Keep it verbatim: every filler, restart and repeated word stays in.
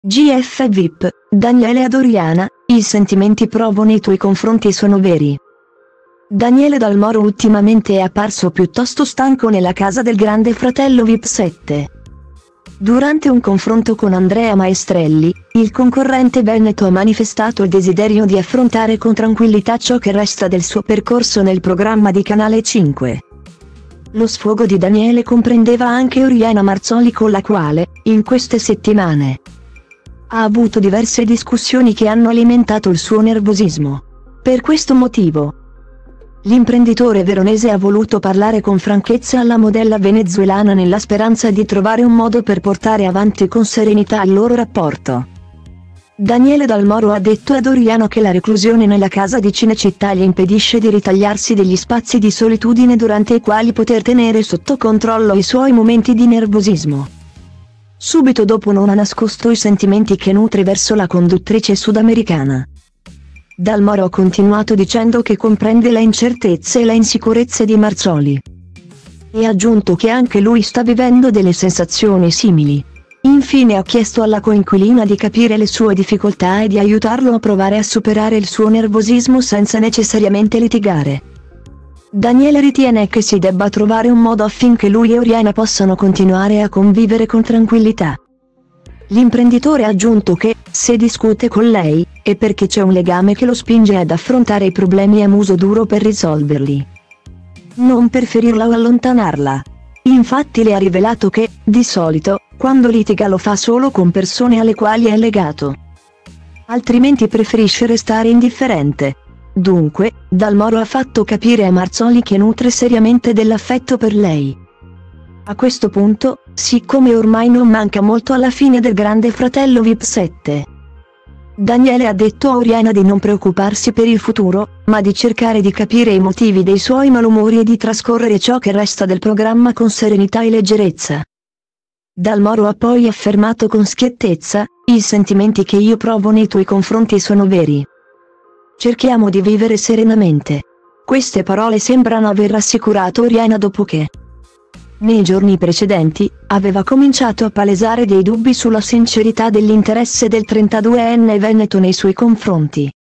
G F V I P, Daniele ad Oriana, i sentimenti provo nei tuoi confronti sono veri. Daniele Dal Moro ultimamente è apparso piuttosto stanco nella casa del grande fratello V I P sette. Durante un confronto con Andrea Maestrelli, il concorrente veneto ha manifestato il desiderio di affrontare con tranquillità ciò che resta del suo percorso nel programma di Canale cinque. Lo sfogo di Daniele comprendeva anche Oriana Marzoli, con la quale, in queste settimane, ha avuto diverse discussioni che hanno alimentato il suo nervosismo. Per questo motivo, l'imprenditore veronese ha voluto parlare con franchezza alla modella venezuelana nella speranza di trovare un modo per portare avanti con serenità il loro rapporto. Daniele Dal Moro ha detto ad Oriana che la reclusione nella casa di Cinecittà gli impedisce di ritagliarsi degli spazi di solitudine durante i quali poter tenere sotto controllo i suoi momenti di nervosismo. Subito dopo non ha nascosto i sentimenti che nutre verso la conduttrice sudamericana. Dal Moro ha continuato dicendo che comprende le incertezze e le insicurezze di Marzoli. E ha aggiunto che anche lui sta vivendo delle sensazioni simili. Infine ha chiesto alla coinquilina di capire le sue difficoltà e di aiutarlo a provare a superare il suo nervosismo senza necessariamente litigare. Daniele ritiene che si debba trovare un modo affinché lui e Oriana possano continuare a convivere con tranquillità. L'imprenditore ha aggiunto che, se discute con lei, è perché c'è un legame che lo spinge ad affrontare i problemi a muso duro per risolverli, non per ferirla o allontanarla. Infatti le ha rivelato che, di solito, quando litiga lo fa solo con persone alle quali è legato. Altrimenti preferisce restare indifferente. Dunque, Dal Moro ha fatto capire a Marzoli che nutre seriamente dell'affetto per lei. A questo punto, siccome ormai non manca molto alla fine del grande fratello V I P sette, Daniele ha detto a Oriana di non preoccuparsi per il futuro, ma di cercare di capire i motivi dei suoi malumori e di trascorrere ciò che resta del programma con serenità e leggerezza. Dal Moro ha poi affermato con schiettezza: "I sentimenti che io provo nei tuoi confronti sono veri. Cerchiamo di vivere serenamente." Queste parole sembrano aver rassicurato Oriana dopo che, nei giorni precedenti, aveva cominciato a palesare dei dubbi sulla sincerità dell'interesse del trentaduenne veneto nei suoi confronti.